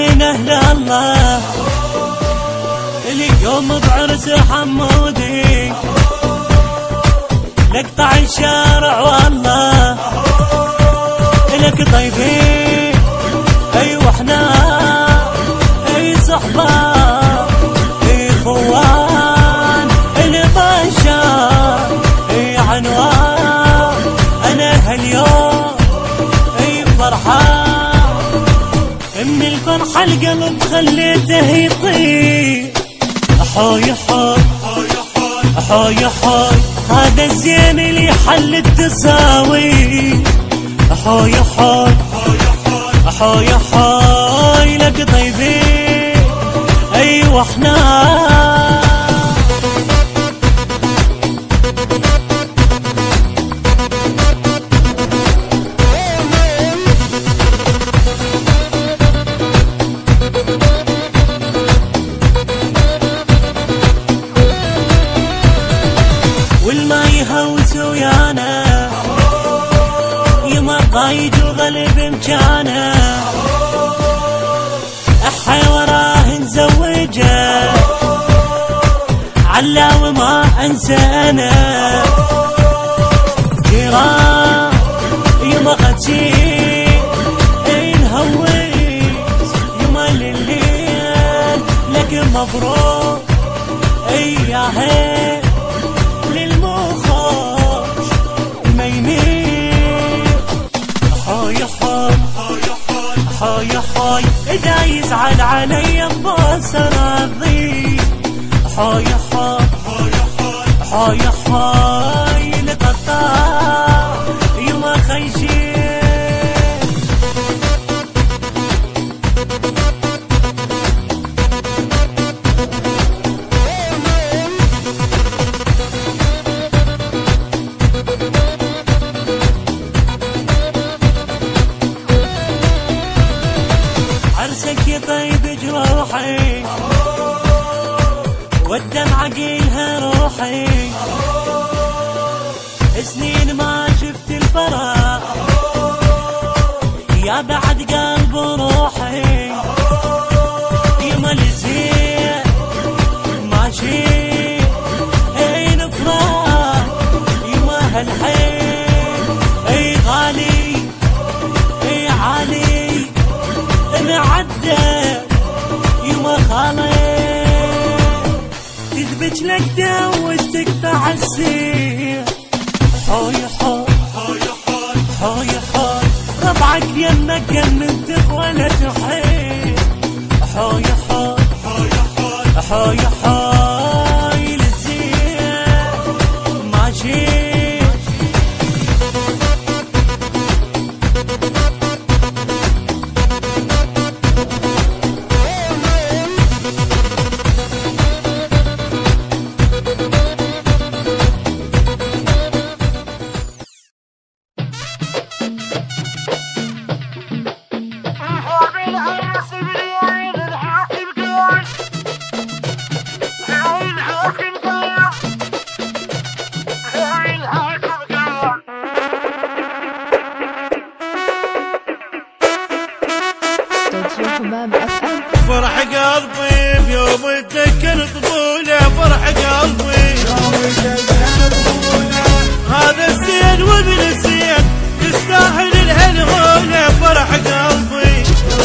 من أهل الله اليوم بعرس حمودي نقطع الشارع والله لك طيبين اي واحنا اي صحبة اي خوان البشر اي عنوان انا هاليوم اي فرحان من الفرحة القلب خليته يطير حوي حوي حوي حوي هذا الزين اللي حل التساوي حوي حوي حوي حوي لك طيبين ايوه احنا والما يهوس ويانا يما ضايج وغلب مكانه احي وراه نزوجه علا وما انسى انا جيران يما غتشي نهوس يما لليل لك مبروك اي يا هي للمخوش ما يميل حوي حوي حوي حوي اذا يزعل علي ببصر الضي حوي حوي حوي حوي لقطع يما خيشي عرسك يطيب جروحي والدمعة قيلها روحي سنين ما شفت الفرح يا بعد قلب روحي يما الزين ماشي اي نفرح يما هالحين اي غالي اي عالي نعدل يما خالي تثبت لك دوز تقطع السير حوي حوي حوي حوي ربعك يمك جننتك ولا تحيل حوي حوي حوي حوي للزين ماشي فرح قلبي بيوم اتذكر طفوله فرح قلبي هذا الزين وابن الزين يستاهل الهلهوله فرح قلبي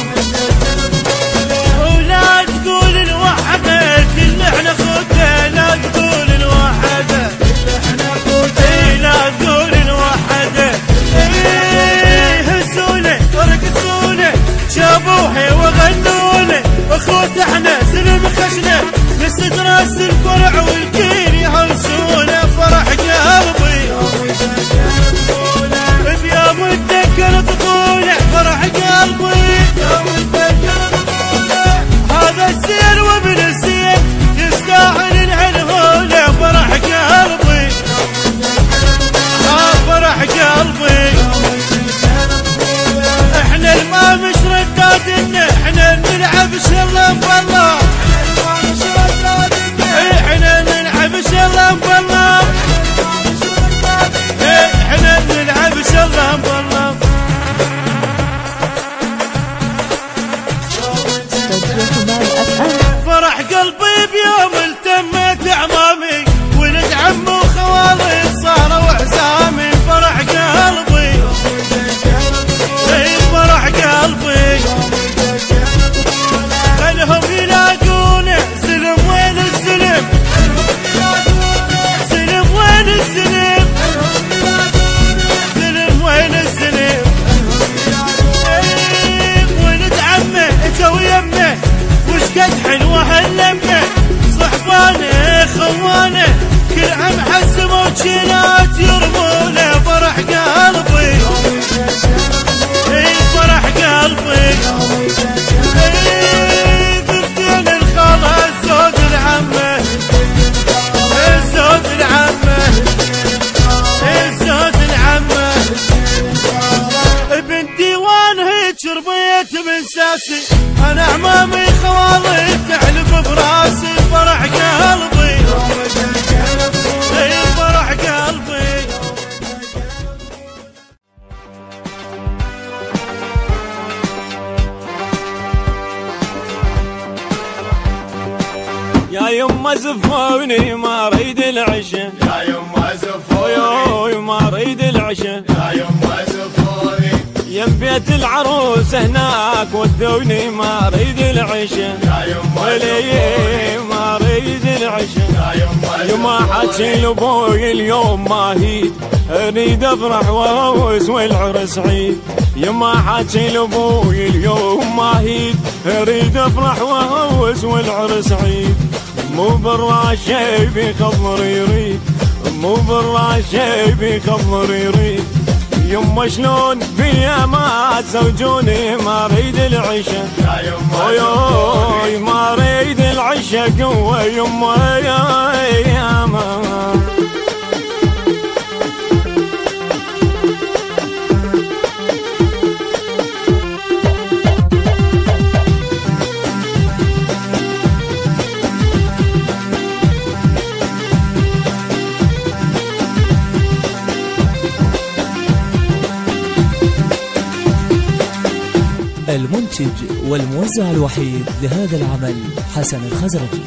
ولا تقول الوحده اللي احنا خوته لا تقول الوحده لا تقول الوحده هزوله ورقصوله شابوحي وغنوله اخوت احنا سلم خشنا نستدرس الفرع والكيل يهوسونه فرح قلبي بيوم اتذكر طفوله فرح قلبي هذا الزين وابن الزين يستاهل الهلهوله فرح قلبي فرح قلبي احنا الما مش ردادنا احنا نلعب شلم والله احنا نلعب امامي خوالي تحلف براسي فرح قلبي اي فرح قلبي. يا يما زفوني ما اريد العشا، يا يما زفوني ما اريد العشا، يا يما زفوني يم بيت العروس هناك ودوني ما اريد العشا، يا يما ولي ما اريد العشا. يما حكي لابوي اليوم ما هيد اريد افرح واوز والعرس عيد. يما حكي لابوي اليوم ما هيد اريد افرح واوز والعرس عيد. مو بالراشي بخضر يريد، مو بالراشي بخضر يريد. يما شلون بيا ما تزوجوني ما اريد العشا، يا يما ما اريد العشا قوة يما يا ماما. المنتج والموزع الوحيد لهذا العمل حسن الخزرجي.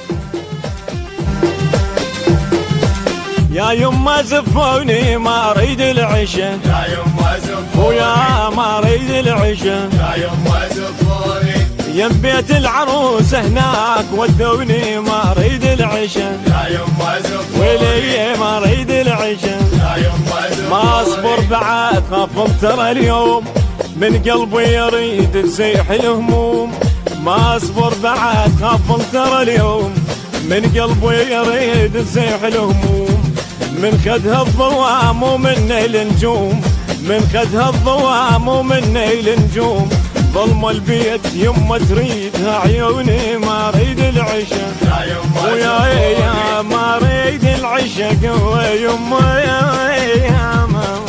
يا يما زفوني ما اريد العشا، يا يما زفوني ويا ما اريد العشا. يا يما زفوني يم بيت العروس هناك ودوني ما اريد العشا، يا يما زفوني ولي ما اريد العشا. يا يما زفوني ما اصبر بعد خاف ترى اليوم من قلبي يريد تزيح الهموم. ما اصبر بعد خاف ترى اليوم من قلبي يريد تزيح الهموم. من خدها الظلام ومن النجوم، من خدها الظلام ومن النجوم. ظلم البيت يما تريدها عيوني ما اريد العشا، ويا ما اريد العشا قوة يما يا ماما.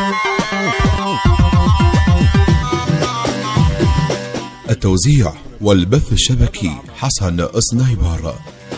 التوزيع والبث الشبكي حسن سنايبر.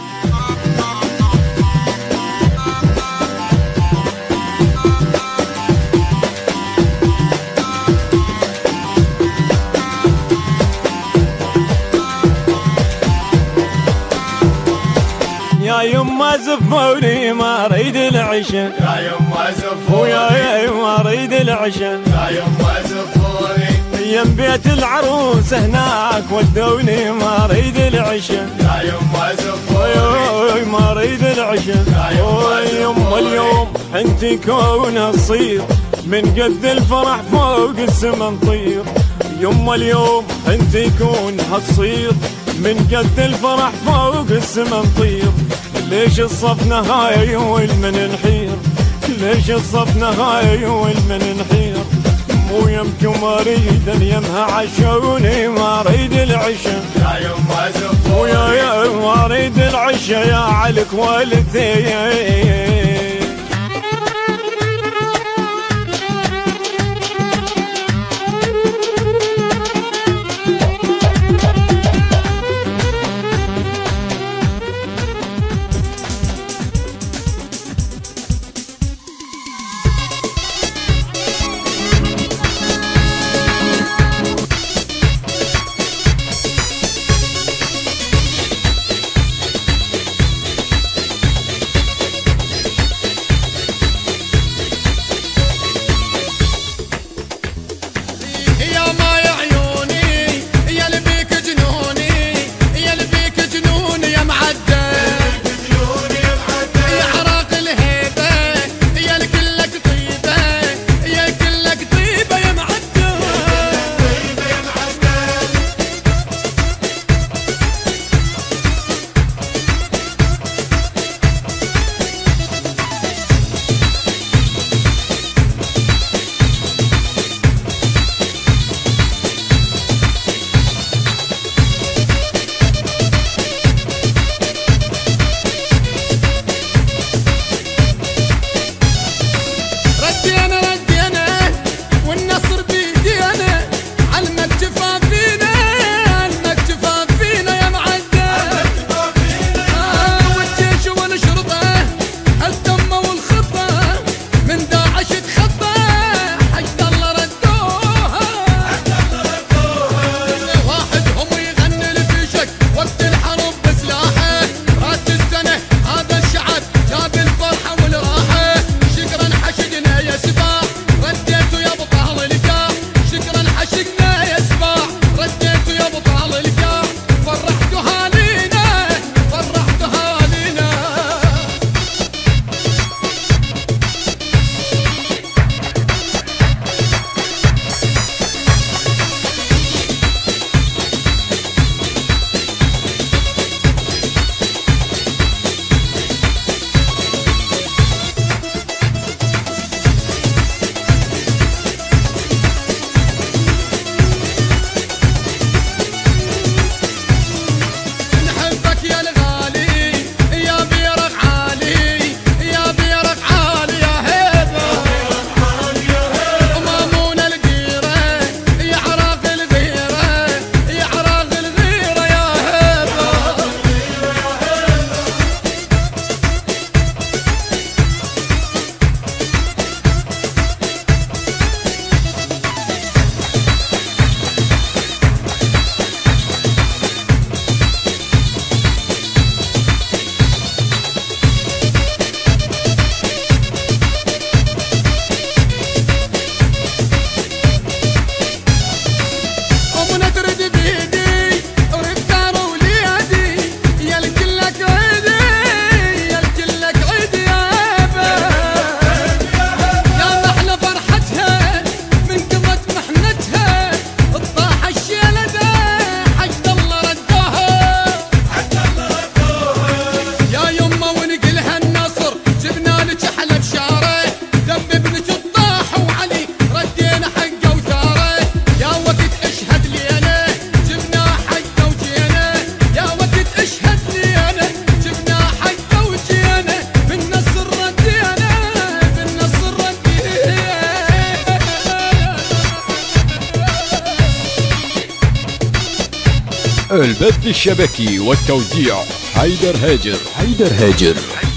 يا يما زفوني ما اريد العشا، يا يما زفوني ويا ما اريد العشا. يا يما زفوني يم بيت العروس هناك ودوني ما اريد العشا، يا يما زفوني ما اريد العشا. يما اليوم حنتي كونها تصير من قد الفرح فوق السما نطير. يما اليوم حنتي كونها تصير من قد الفرح فوق السما نطير. ليش الصف نهاية والمن نحير، ليش الصف نهاية والمن نحير. مو يمكن ما اريد يمها عشوني ما اريد العشا، يا يما زفوني ويا ما اريد العشا يا علك والدي. البث الشبكي والتوزيع حيدر هاجر.